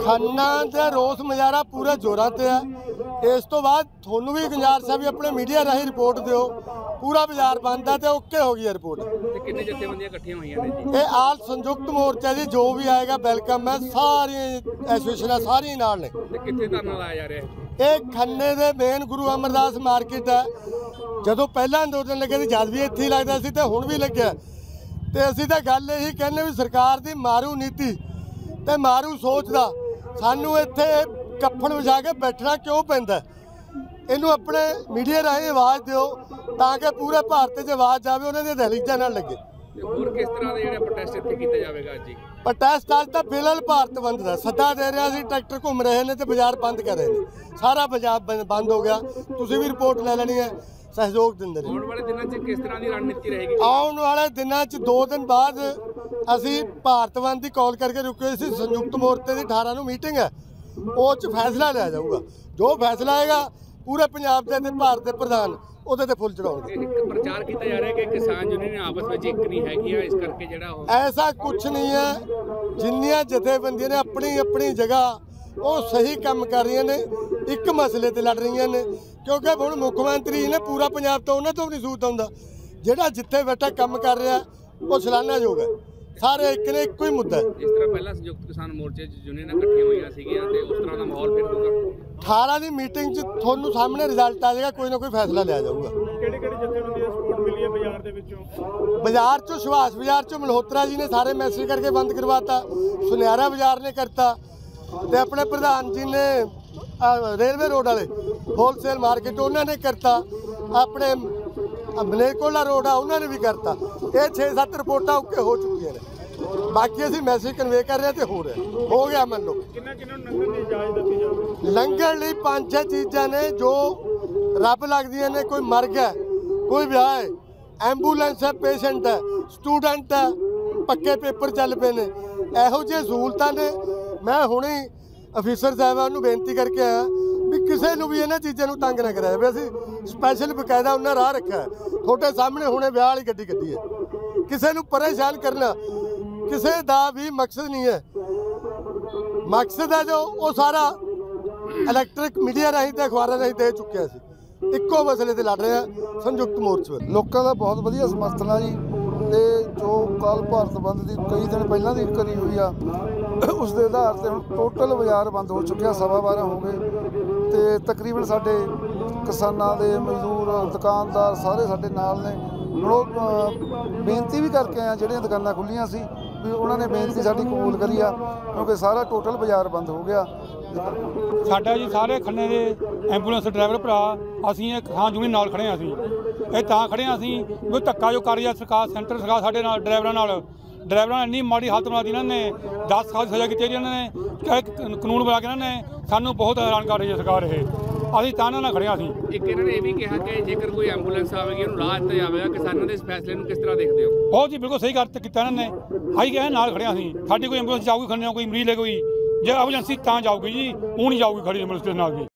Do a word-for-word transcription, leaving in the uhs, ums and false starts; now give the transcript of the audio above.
खन्ना का रोस मुजाहरा पूरा जोरां ते है। इस तो बाद थोनू भी गुजारिश है भी अपने मीडिया राही रिपोर्ट दिओ। पूरा बाजार बंद है तो ओके हो गई रिपोर्ट। कितने जत्थेबंदियां इकट्ठियां होईयां ने जी? ये आल संयुक्त मोर्चा जी जो भी आएगा वेलकम है। सारी एसोसीएशन सारी नाल ने। कित्थे धरना लाया जा रहा है? ये खन्ने दे मेन गुरु अमरदास मार्केट है। ਜਦੋਂ ਪਹਿਲਾਂ ਅੰਦੋਲਨ ਲੱਗੇ ਸੀ ਜਦ ਵੀ ਇੱਥੇ ਹੀ ਲੱਗਦਾ ਸੀ ਤੇ ਹੁਣ ਵੀ ਲੱਗਿਆ ਤੇ ਅਸੀਂ ਤਾਂ ਗੱਲ ਇਹੀ ਕਹਿੰਦੇ ਵੀ ਸਰਕਾਰ ਦੀ ਮਾਰੂ ਨੀਤੀ ਤੇ ਮਾਰੂ ਸੋਚ ਦਾ ਸਾਨੂੰ ਇੱਥੇ ਕੱਫਣ ਵਿਛਾ ਕੇ ਬੈਠਣਾ ਕਿਉਂ ਪੈਂਦਾ। ਇਹਨੂੰ ਆਪਣੇ ਮੀਡੀਆ ਰਾਹੀਂ ਆਵਾਜ਼ ਦਿਓ ਤਾਂ ਕਿ ਪੂਰੇ ਭਾਰਤ 'ਚ ਆਵਾਜ਼ ਜਾਵੇ ਉਹਨਾਂ ਦੀਆਂ ਦਹਿਲੀਜ਼ਾਂ ਨਾਲ ਲੱਗੇ। ਹੋਰ ਕਿਸ ਤਰ੍ਹਾਂ ਦੇ ਜਿਹੜੇ ਪ੍ਰੋਟੈਸਟ ਇੱਥੇ ਕੀਤੇ ਜਾਵੇਗਾ ਅੱਜ ਜੀ? ਪ੍ਰੋਟੈਸਟ ਅੱਜ ਤਾਂ ਫਿਲਹਾਲ ਭਾਰਤ ਬੰਦ ਦਾ ਸੱਦਾ ਦੇ ਰਿਹਾ ਸੀ। ਟਰੈਕਟਰ ਘੁੰਮ ਰਹੇ ਨੇ ਤੇ ਬਾਜ਼ਾਰ ਬੰਦ ਕਰ ਰਹੇ ਨੇ। ਸਾਰਾ ਬਾਜ਼ਾਰ ਬੰਦ ਹੋ ਗਿਆ। ਤੁਸੀਂ ਵੀ ਰਿਪੋਰਟ ਲੈ ਲੈਣੀ ਹੈ। सहयोग दिंदे आने वाले दिनों च किस तरह की रणनीति रहेगी? आने वाले दिनों च दो दिन बाद असी भारत बंद की कॉल करके रुके सी। संयुक्त मोर्चे की अठारह नूं मीटिंग है उस फैसला लिया जाऊगा। जो फैसला आएगा पूरे पंजाब के भारत के प्रधान ਉਹਦੇ ਤੇ फुल चढ़ाओगे। प्रचार किया जा रहा है कि किसान यूनियन आपस में एक नहीं हैगी है, इस करके जिहड़ा ऐसा कुछ नहीं है। जिन्नियां जथेबंदियां ने अपनी अपनी जगह वो सही काम कर रही ने। एक मसले ते लड़ रही ने क्योंकि हुण मुख मंत्री ने पूरा पंजाब तो उन्होंने तो नहीं सूत आउंदा। जिहड़ा जिथे बैठा काम कर रहा वो सलाहना योग है। सारे एक ने एक ही मुद्दा है। इस तरह पहला संयुक्त किसान मोर्चे यूनियन इकट्ठियां होईयां सीगीआं ते उस तरह का माहौल फिर होगा। अठारह की मीटिंग च थोनू सामने रिजल्ट आ जाएगा। कोई ना कोई फैसला लिया जाऊगा। बाजार चो सुभाष बाजार चो मल्होत्रा जी ने सारे मैसेज करके बंद करवाता। सुनियारा बाजार ने करता ते अपने प्रधान जी ने रेलवे रोड वाले होलसेल मार्केट उन्होंने करता। अपने मनेरकोला रोड आ उन्होंने भी करता। ये छे सत्त रिपोर्टां ओके हो चुकी हैं। बाकी असीं मैसेज कन्वे कर रहे थे हो रहा हो गया। मन लो लंघण लई पांच छे चीज़ां ने जो रब लगदियां ने। कोई मर गया, कोई विआह है, एंबूलेंस है, पेशेंट है, स्टूडेंट है, पक्के पेपर चल पे ने, इहो जिही सहूलतां ने। मैं हुणे अफिसर साहबान नूं बेनती करके आया भी किसी नूं भी इन्हां चीज़ां नूं तंग ना कराया। भी असीं स्पैशल बकायदा उन्हां राह रखा है। तुहाडे सामने हुणे विआह वाली गड्डी कड्ढी है। किसी नूं परेशान करना किसी का भी मकसद नहीं है। मकसद है जो वो सारा इलैक्ट्रिक मीडिया राही ते अखबारां राही दे चुके सी। ਇੱਕੋ ਮਸਲੇ ਤੇ ਲੜ ਰਹੇ ਆ ਸੰਯੁਕਤ ਮੋਰਚੇ ਵੱਲ। ਲੋਕਾਂ ਦਾ ਬਹੁਤ ਵਧੀਆ ਸਮਰਥਨ ਆ ਜੀ ਤੇ ਜੋ ਕੱਲ ਭਾਰਤ ਬੰਦ ਦੀ ਕਈ ਦਿਨ ਪਹਿਲਾਂ ਦੀ ਕਰੀ ਹੋਈ ਆ ਉਸ ਦੇ ਆਧਾਰ ਤੇ ਹੁਣ ਟੋਟਲ ਬਾਜ਼ਾਰ ਬੰਦ ਹੋ ਚੁੱਕਿਆ। ਸਵਾ ਬਾਰਾਂ ਹੋ ਗਏ ਤੇ ਤਕਰੀਬਨ ਸਾਡੇ ਕਿਸਾਨਾਂ ਦੇ ਮਜ਼ਦੂਰ ਦੁਕਾਨਦਾਰ ਸਾਰੇ ਸਾਡੇ ਨਾਲ ਨੇ। ਹੁਣ ਉਹ ਬੇਨਤੀ ਵੀ ਕਰਕੇ ਆ ਜਿਹੜੀਆਂ ਦੁਕਾਨਾਂ ਖੁੱਲੀਆਂ ਸੀ ਵੀ ਉਹਨਾਂ ਨੇ ਬੇਨਤੀ ਸਾਡੀ ਕਬੂਲ ਕਰੀ ਆ ਕਿਉਂਕਿ ਸਾਰਾ ਟੋਟਲ ਬਾਜ਼ਾਰ ਬੰਦ ਹੋ ਗਿਆ। ਸਾਡਾ ਜੀ ਸਾਰੇ ਖੰਨੇ ਦੇ ਐਂਬੂਲੈਂਸ ਡਰਾਈਵਰ ਭਰਾ ਅਸੀਂ ਇਹ ਕਿਸਾਨ ਯੂਨੀਅਨ ਨਾਲ ਖੜੇ ਹਾਂ। ਅਸੀਂ ਇਹ ਤਾਂ ਖੜੇ ਹਾਂ ਅਸੀਂ ਵੀ ਧੱਕਾ ਜੋ ਕਰ ਰਹੀ ਆ ਸਰਕਾਰ, ਸੈਂਟਰ ਸਰਕਾਰ ਸਾਡੇ ਨਾਲ ਡਰਾਈਵਰਾਂ ਨਾਲ ਡਰਾਈਵਰਾਂ ਨੇ ਇੰਨੀ ਮਾੜੀ ਹਾਲਤ ਬਣਾ ਦਿੱਤੀ। ਇਹਨਾਂ ਨੇ ਦਸ ਸਾਲ ਦੀ ਸਜ਼ਾ ਕੀਤੀ ਇਹਨਾਂ ਨੇ ਕਾਨੂੰਨ ਬਣਾ ਕੇ ਇਹਨਾਂ ਨੇ ਸਾਨੂੰ ਬਹੁਤ ਹੈਰਾਨ ਕਰ ਰਹੀ ਹੈ ਸਰਕਾਰ। ਇਹ ਅਸੀਂ ਤਾਂ ਇਹਨਾਂ ਨਾਲ ਖੜੇ ਹਾਂ। ਅਸੀਂ ਇੱਕ ਇਹਨਾਂ ਨੇ ਇਹ ਵੀ ਕਿਹਾ ਕਿ ਜੇਕਰ ਕੋਈ ਐਂਬੂਲੈਂਸ ਆਵੇਗੀ ਉਹਨੂੰ ਰਾਹ ਦਿੱਤਾ ਜਾਵੇਗਾ। ਕਿਸਾਨਾਂ ਦੇ ਇਸ ਫੈਸਲੇ ਨੂੰ ਕਿਸ ਤਰ੍ਹਾਂ ਦੇਖਦੇ ਹੋ? ਬਹੁਤ ਜੀ ਬਿਲਕੁਲ ਸਹੀ ਕਰ ਕੀਤਾ ਇਹਨਾਂ ਨੇ। ਅਸੀਂ ਕਹੇ ਨਾਲ ਖੜੇ ਹਾਂ। ਅਸੀਂ ਸਾਡੀ ਕੋਈ ਐਂਬੂਲੈਂਸ ਜਾਊਗੀ ਖੰਨੇ ਕੋਈ ਮਰੀਜ਼ ਲੈ ਕੋਈ ਜੇ ਐਮਰਜੈਂਸੀ ਤਾਂ ਜਾਊਗੀ ਜੀ, ਉਹ ਨਹੀਂ ਜਾਊਗੀ ਖੜੀ ਐਂਬੂਲੈਂਸ ਦੇ ਨਾਲ ਵੀ।